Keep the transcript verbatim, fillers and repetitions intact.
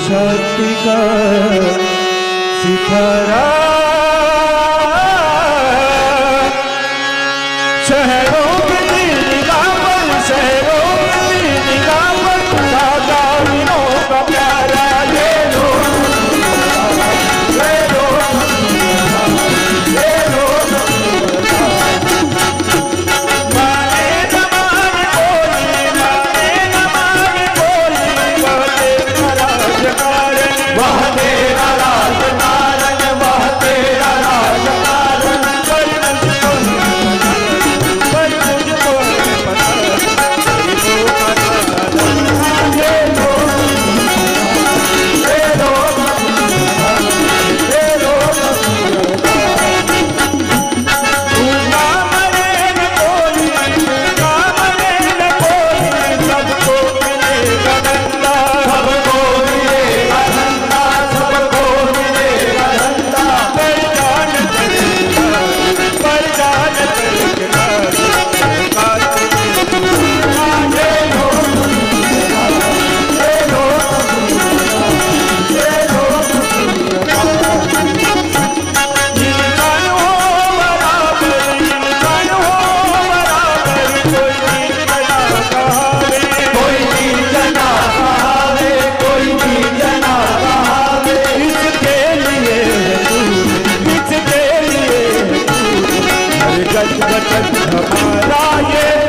शक्ति का सितारा शहरों के निगाह पर शहरों के निगाह पर दादा विनों का प्यारा ये लो ये लो ये लो माने न माने बोली माने न माने बोली वह तेरा राजकारण वह तेरा राजकारण वह तेरा राजकारण पर मुझको पर मुझको पता ये लो ये लो ये लो तू ना मरे न बोली तू ना मरे न बोली सबको मिलेगा धंधा सबको मिलेगा धंधा सबको मिलेगा धंधा पर जान चलेगा पर जान चलेगा ये लो ये लो ये लो इंसान हो बराबर इंसान हो बराबर कोई चीज ना कहावे कोई चीज ना कहावे कोई चीज ना कहावे इसके लिए तू इसके लिए हर गज गज हमारा ये